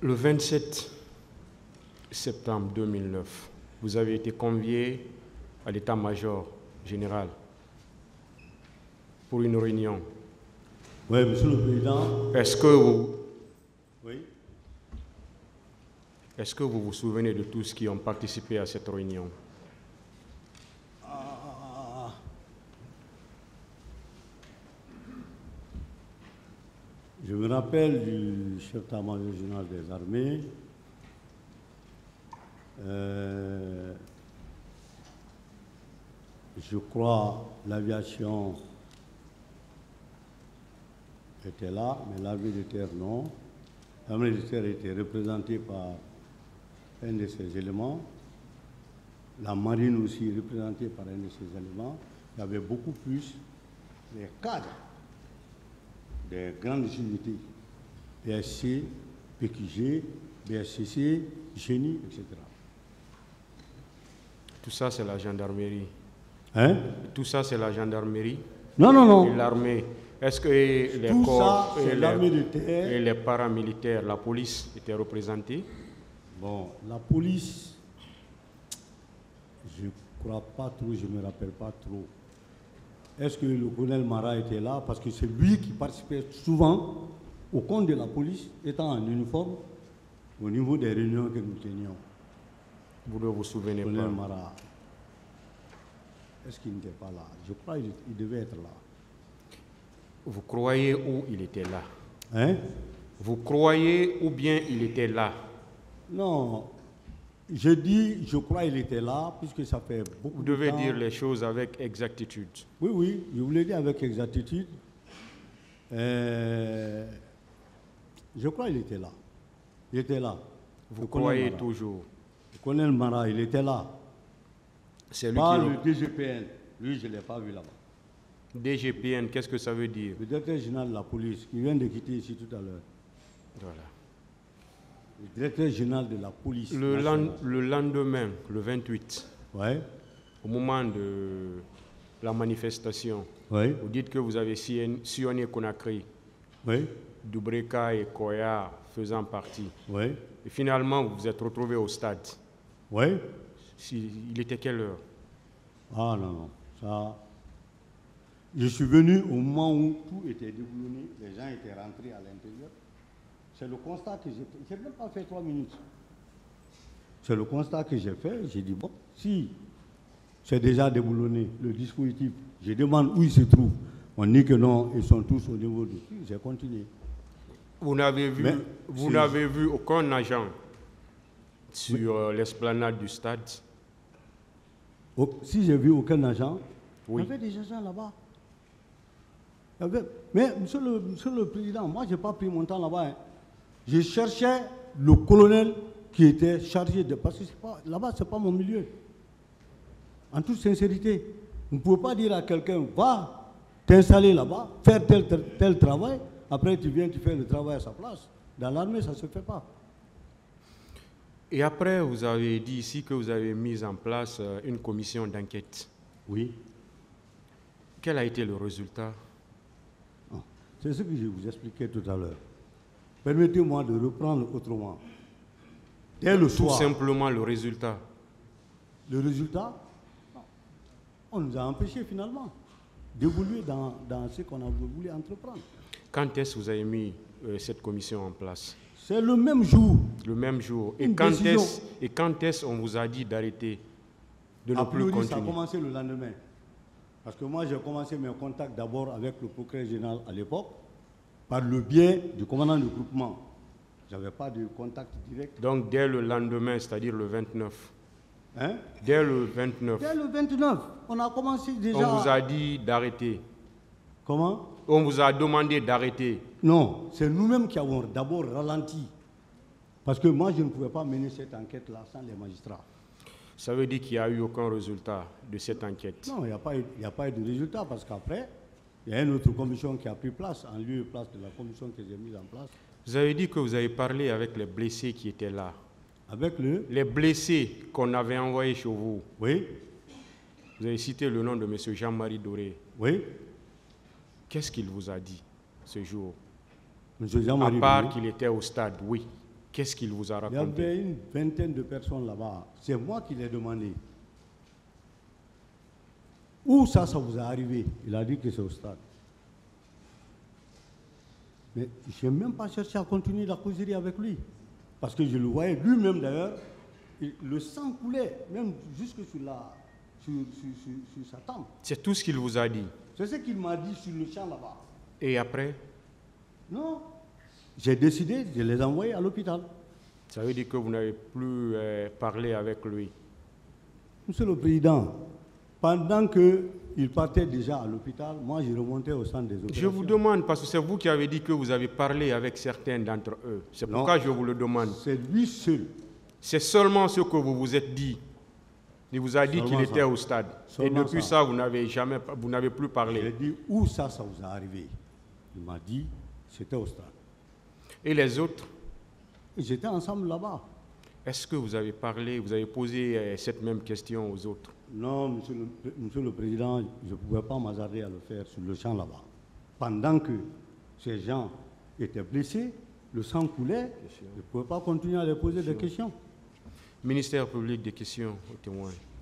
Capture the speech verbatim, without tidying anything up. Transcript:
Le vingt-sept septembre deux mille neuf, vous avez été convié à l'état-major général pour une réunion. Oui, Monsieur le Président. Est-ce que vous, oui. Est-ce que vous vous souvenez de tous qui ont participé à cette réunion? Ah. Je me rappelle du chef d'état-major général des armées. Euh, je crois l'aviation était là, mais l'armée de terre non. L'armée de terre était représentée par un de ces éléments. La marine aussi représentée par un de ces éléments. Il y avait beaucoup plus les cadres des grandes unités, B S C, P Q G, B S C C, Génie, et cetera. Tout ça, c'est la gendarmerie. Hein? Tout ça, c'est la gendarmerie. Non, non, non. Et l'armée. Est-ce que les Tout corps ça, et, c'est l'armée de terre. et les paramilitaires, la police étaient représentés? Bon, la police, je ne crois pas trop, je ne me rappelle pas trop. Est-ce que le colonel Mara était là? Parce que c'est lui qui participait souvent au compte de la police, étant en uniforme, au niveau des réunions que nous tenions. Vous ne vous souvenez le colonel pas? Mara. Est-ce qu'il n'était pas là? Je crois qu'il devait être là. Vous croyez où il était là? Hein? Vous croyez ou bien il était là? Non, je dis, je crois qu'il était là, puisque ça fait beaucoup Vous de devez temps. dire les choses avec exactitude. Oui, oui, je vous l'ai dit avec exactitude. Euh, je crois qu'il était là. Il était là. Vous Le croyez Mara. toujours? Le colonel Mara, il était là. C'est lui Pas qui le D G P N. Lui, je ne l'ai pas vu là-bas. D G P N, qu'est-ce que ça veut dire? Le directeur général de la police, qui vient de quitter ici tout à l'heure. Voilà. Le directeur général de la police. Le, nationale. land- le lendemain, le vingt-huit, Ouais, au moment de la manifestation, ouais, vous dites que vous avez sillonné sillonné Conakry, ouais, Dubreka et Koya faisant partie. ouais, Et finalement, vous vous êtes retrouvé au stade. ouais. Si- il était quelle heure? Ah non, non, ça... Je suis venu au moment où tout était déboulonné, les gens étaient rentrés à l'intérieur. C'est le constat que j'ai fait. Je n'ai même pas fait trois minutes. C'est le constat que j'ai fait. J'ai dit, bon, si c'est déjà déboulonné, le dispositif, je demande où il se trouve. On dit que non, ils sont tous au niveau de... J'ai continué. Vous n'avez vu, Mais vous c'est- n'avez vu aucun agent sur euh, l'esplanade du stade? Oh, si j'ai vu aucun agent, Oui. il y avait des agents là-bas. Il y avait- Mais, monsieur le, monsieur le Président, moi, je n'ai pas pris mon temps là-bas. hein. Je cherchais le colonel qui était chargé de... Parce que c'est pas- là-bas, ce n'est pas mon milieu. En toute sincérité, vous ne pouvez pas dire à quelqu'un, va t'installer là-bas, faire tel, tel, tel travail, après tu viens, tu fais le travail à sa place. Dans l'armée, ça ne se fait pas. Et après, vous avez dit ici que vous avez mis en place euh, une commission d'enquête. Oui. Quel a été le résultat? Ah, c'est ce que je vous expliquais tout à l'heure. Permettez-moi de reprendre autrement. Dès le Tout soir, simplement le résultat. le résultat, on nous a empêchés finalement d'évoluer dans, dans ce qu'on a voulu entreprendre. Quand est-ce que vous avez mis euh, cette commission en place? C'est le même jour. Le même jour. Et Une quand décision. est-ce et quand est-ce on vous a dit d'arrêter, de ne A plus priori, ça a continuer? commencé le lendemain. Parce que moi, j'ai commencé mes contacts d'abord avec le procureur général à l'époque, par le biais du commandant du groupement. Je n'avais pas de contact direct. Donc dès le lendemain, c'est-à-dire le vingt-neuf. Hein? Dès le vingt-neuf, Dès le vingt-neuf, on a commencé déjà... on vous a dit d'arrêter. Comment? On vous a demandé d'arrêter. Non, c'est nous-mêmes qui avons d'abord ralenti. Parce que moi, je ne pouvais pas mener cette enquête-là sans les magistrats. Ça veut dire qu'il n'y a eu aucun résultat de cette enquête. Non, il n'y a, pas eu- il n'y a pas eu de résultat parce qu'après, il y a une autre commission qui a pris place, en lieu et place de la commission que j'ai mise en place, Vous avez dit que vous avez parlé avec les blessés qui étaient là. avec le... Les blessés qu'on avait envoyés chez vous. Oui, Vous avez cité le nom de M. Jean-Marie Doré. oui, Qu'est-ce qu'il vous a dit ce jour? M. À Jean-Marie part Boulet. qu'il était au stade, oui. Qu'est-ce qu'il vous a Il y raconté? avait une vingtaine de personnes là-bas. C'est moi qui l'ai demandé. Où ça, ça vous est arrivé? Il a dit que c'est au stade. Mais je n'ai même pas cherché à continuer la causerie avec lui. Parce que je le voyais lui-même d'ailleurs, le sang coulait, même jusque sur, la, sur, sur, sur, sur sa tempe. C'est tout ce qu'il vous a dit? C'est ce qu'il m'a dit sur le champ là-bas. Et après? Non. J'ai décidé de les envoyer à l'hôpital. Ça veut dire que vous n'avez plus euh, parlé avec lui? Monsieur le Président, pendant qu'il partait déjà à l'hôpital, moi je remontais au centre des opérations. Je vous demande, parce que c'est vous qui avez dit que vous avez parlé avec certains d'entre eux. C'est pourquoi je vous le demande. C'est lui seul. C'est seulement ce que vous vous êtes dit. Il vous a dit qu'il était ça. au stade. Seulement Et depuis ça, ça vous n'avez jamais, vous n'avez plus parlé. J'ai dit où ça, ça vous est arrivé? Il m'a dit c'était au stade. Et les autres? J'étais ensemble là-bas. Est-ce que vous avez parlé, vous avez posé euh, cette même question aux autres? Non, monsieur le, monsieur le Président, je ne pouvais pas m'hasarder à le faire sur le champ là-bas. Pendant que ces gens étaient blessés, le sang coulait, je ne pouvais pas continuer à les poser des questions. Ministère public, des questions aux témoins.